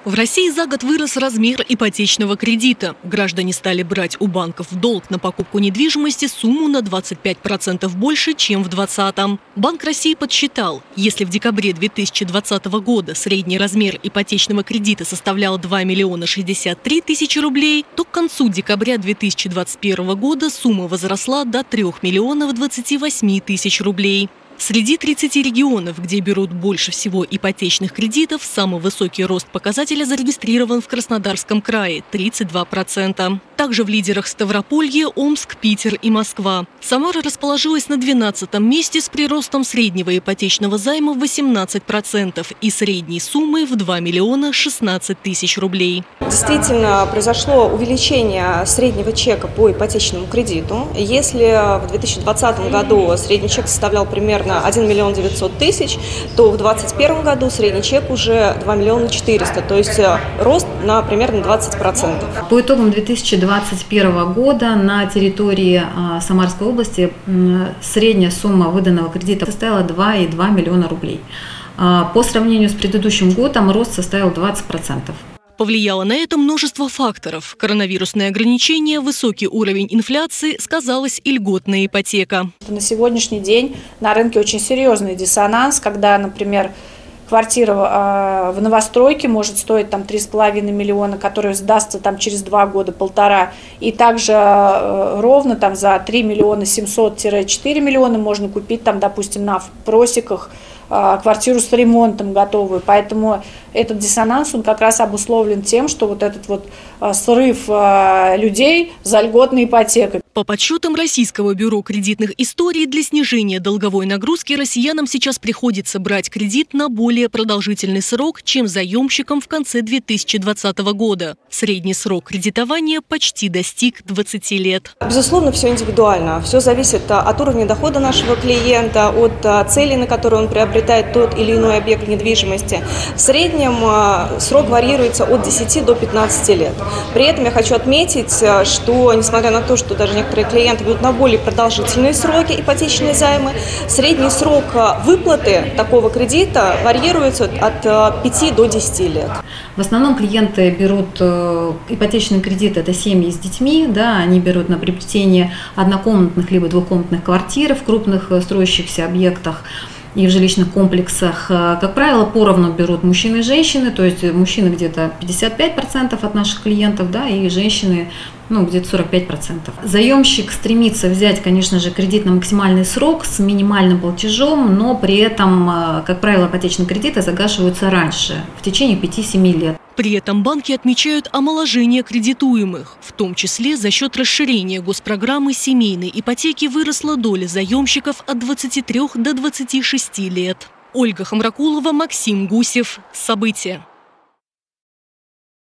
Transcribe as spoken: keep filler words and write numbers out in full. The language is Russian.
В России за год вырос размер ипотечного кредита. Граждане стали брать у банков в долг на покупку недвижимости сумму на двадцать пять процентов больше, чем в двадцатом. Банк России подсчитал, если в декабре две тысячи двадцатого года средний размер ипотечного кредита составлял два миллиона шестьдесят три тысячи рублей, то к концу декабря две тысячи двадцать первого года сумма возросла до трёх миллионов двадцати восьми тысяч рублей. Среди тридцати регионов, где берут больше всего ипотечных кредитов, самый высокий рост показателя зарегистрирован в Краснодарском крае – тридцать два процента. Также в лидерах Ставрополье, Омск, Питер и Москва. Самара расположилась на двенадцатом месте с приростом среднего ипотечного займа в восемнадцать процентов и средней суммы в два миллиона шестнадцать тысяч рублей. Действительно, произошло увеличение среднего чека по ипотечному кредиту. Если в две тысячи двадцатом году средний чек составлял примерно один миллион девятьсот тысяч, то в две тысячи двадцать первом году средний чек уже два миллиона четыреста, то есть рост на примерно двадцать процентов. По итогам две тысячи двадцать первого года на территории Самарской области средняя сумма выданного кредита составила два и два миллиона рублей. По сравнению с предыдущим годом рост составил двадцать процентов. Повлияло на это множество факторов. Коронавирусные ограничения, высокий уровень инфляции, сказалась и льготная ипотека. На сегодняшний день на рынке очень серьезный диссонанс, когда, например, квартира в новостройке может стоить там три с половиной миллиона, которая сдастся там через два года, полтора, и также ровно там за три миллиона семьсот — четыре миллиона можно купить там, допустим, на просеках квартиру с ремонтом готовую. Поэтому этот диссонанс, он как раз обусловлен тем, что вот этот вот срыв людей за льготной ипотекой. По подсчетам Российского бюро кредитных историй, для снижения долговой нагрузки россиянам сейчас приходится брать кредит на более продолжительный срок, чем заемщикам в конце две тысячи двадцатого года. Средний срок кредитования почти достиг двадцати лет. Безусловно, все индивидуально. Все зависит от уровня дохода нашего клиента, от цели, на которую он приобретает тот или иной объект недвижимости. В среднем срок варьируется от десяти до пятнадцати лет. При этом я хочу отметить, что несмотря на то, что даже некоторые клиенты берут на более продолжительные сроки ипотечные займы, средний срок выплаты такого кредита варьируется от пяти до десяти лет. В основном клиенты берут ипотечный кредит, это семьи с детьми, да, они берут на приобретение однокомнатных либо двухкомнатных квартир в крупных строящихся объектах и в жилищных комплексах. Как правило, поровну берут мужчины и женщины, то есть мужчины где-то пятьдесят пять процентов от наших клиентов, да, и женщины ну, где-то сорок пять процентов. Заемщик стремится взять, конечно же, кредит на максимальный срок с минимальным платежом, но при этом, как правило, ипотечные кредиты загашиваются раньше, в течение пяти-семи лет. При этом банки отмечают омоложение кредитуемых. В том числе за счет расширения госпрограммы семейной ипотеки выросла доля заемщиков от двадцати трёх до двадцати шести лет. Ольга Хамракулова, Максим Гусев. События.